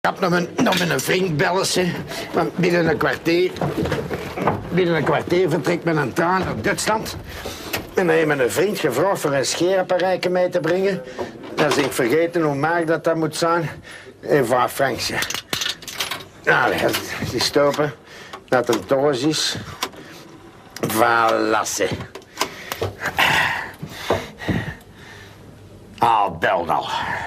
Ik heb nog met een vriend bellen, want binnen een kwartier vertrekt men een trein naar Duitsland. En dan heeft men een vriend gevraagd voor een scheerapparaatje mee te brengen. Dan is ik vergeten hoe maag dat moet zijn. En 5 francs. Nou, die stopen. Dat een doos is. Valasse. Al bel al.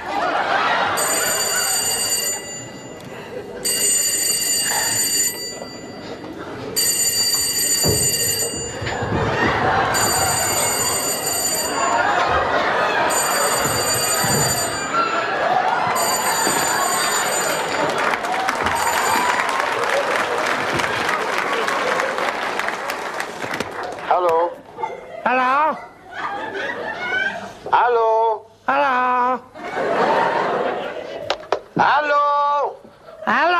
Hallo? Hallo? Hallo? Hallo? Hallo? Hallo?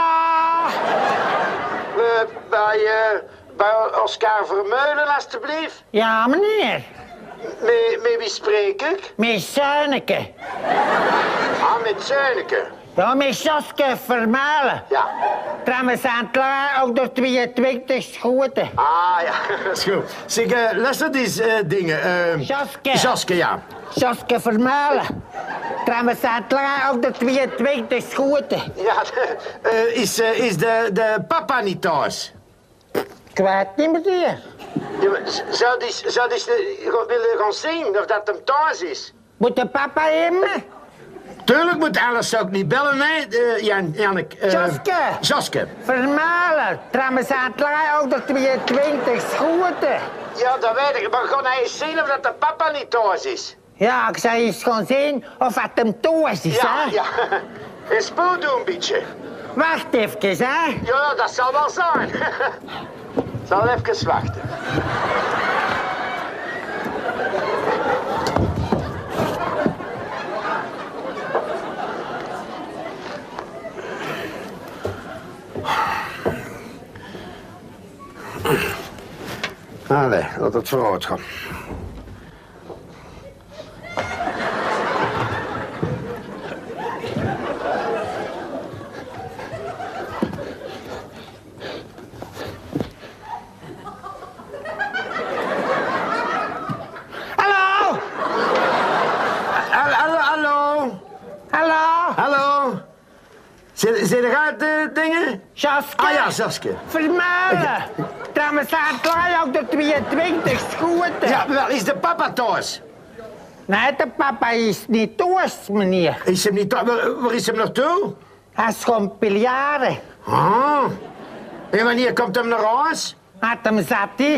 Bij Oscar Vermeulen, alstublieft. Ja, meneer. Met wie spreek ik? Met Zuineke. Ah, met Zuineke. Ja, met Joske Vermeulen. Ja. Trouwens aan het laag ook door 22 schoten. Ah, ja, dat is goed. Zeg, luister die dingen. Joske. Joske, ja. Joske Vermeulen. Trouwens aan het laag ook door 22 schoten. Ja, is de papa niet thuis? Ik weet niet, meneer. Ja, zou die willen gaan zien of dat hem thuis is? Moet de papa hebben? Tuurlijk moet alles ook niet bellen, hè, Jannik. Joske. Joske. Vermeulen. Trouwens aan het laag ook door 22 schoten. Ja, dat weet ik. Maar gaan hij eens zien of dat de papa niet thuis is? Ja, ik zou eens gaan zien of het hem thuis is, Ja, hè? ja. En spoed doen een beetje. Wacht even, hè? Ja, dat zal wel zijn. Zal even wachten. Allee, laat het vooruit gaan. Hallo? Hallo? Hallo? Hallo? Zit er uit dingen? Joske? Ah ja, Joske. Vermeulen. Trouwens aan het laag ook door 22 schoten. Ja, wel, is de papa thuis? Nee, de papa is niet thuis, meneer. Is hem niet thuis? Waar is hem naartoe? Hij is gewoon piljaren. Ah. En wanneer komt hem naar huis? Had hem zat is.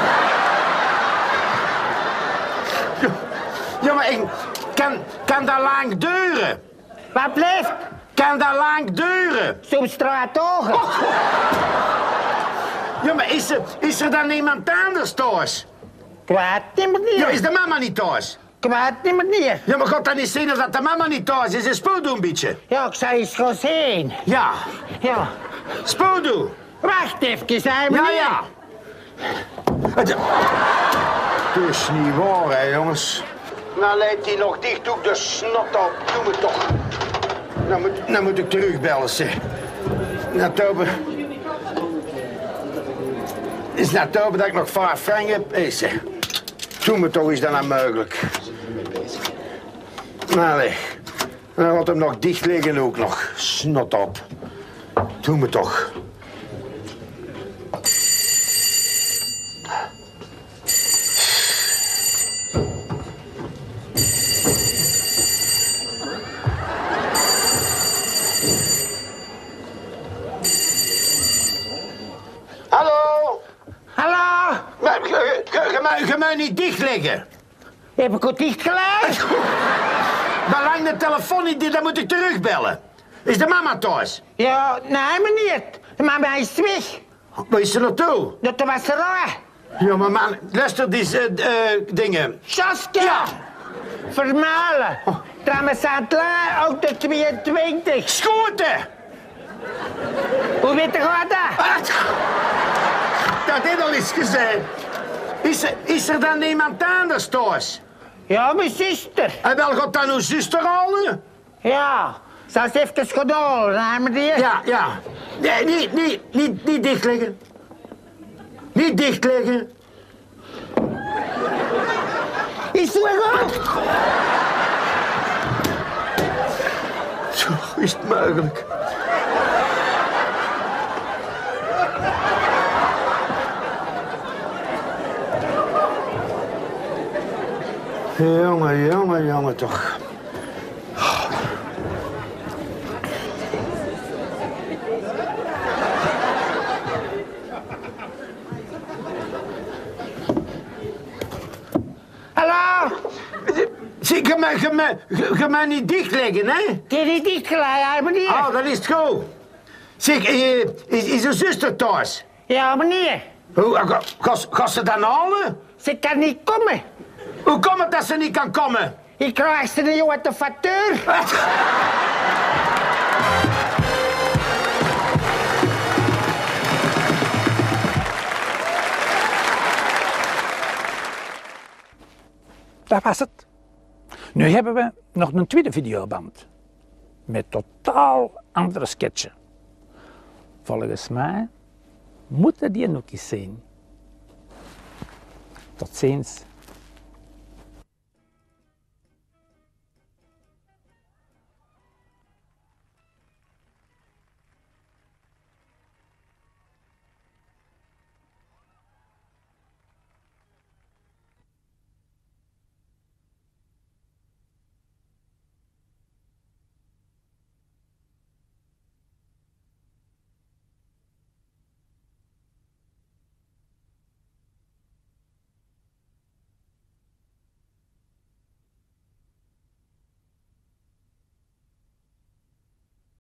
Ja, maar kan dat lang duren? Wat blijft? Kan dat lang duren? Zo'n straat ogen. Ja, maar is er dan niemand anders thuis? Ik weet niet, meneer. Ja, is de mama niet thuis? Ik weet niet, meneer. Ja, maar gaat dan niet zien of dat de mama niet thuis is? En spoed doen een beetje. Ja, ik zou eens gaan zien. Ja, Ja. spoed doen. Wacht even, hè, meneer. Ja, ja. Het is niet waar, hè, jongens. Nou leidt hij nog dicht, doe ik de snot op. Doe me toch. Nou moet ik terugbellen, zeg. Is na tober dat ik nog 5 frank heb? Hé, zeg. Doe me toch, is dat nou mogelijk? Nou, nee. Dan wordt hem nog dicht liggen ook nog. Snot op. Doe me toch. Hallo? Hallo? Je mag niet dicht liggen. Heb ik het dicht gelegd? Belang de telefoon niet, dan moet ik terugbellen. Is de mama thuis? Ja, nee, meneer. De mama is weg. Waar is ze naartoe? Dat was raar. Ja, maar man, luister die dingen. Joske! Ja. Vermalen. Trouwens aan het laag ook de 22. Schoten! Hoe weet je dat? Dat heeft al eens gezegd. Is er dan niemand anders thuis? Ja, mijn zuster. En wel gaat dan uw zuster halen? Ja. Zal eens even gedaan, hè, meneer? Ja, ja. Nee, niet dicht liggen. Niet dicht liggen. Is het goed? Zo is het mogelijk. Jongen, toch. Hallo? Zie, je mij niet dicht leggen, hè? Kun je niet dichtgeleid, hè, meneer? Oh, dat is het goed. Zeg, is uw zuster thuis? Ja, meneer. Hoe, gaat ze dan halen? Ze kan niet komen. Hoe komt het dat ze niet kan komen? Ik krijg ze niet uit de factuur. Dat was het. Nu hebben we nog een tweede videoband. Met totaal andere sketchen. Volgens mij moeten die nog eens zien. Tot ziens.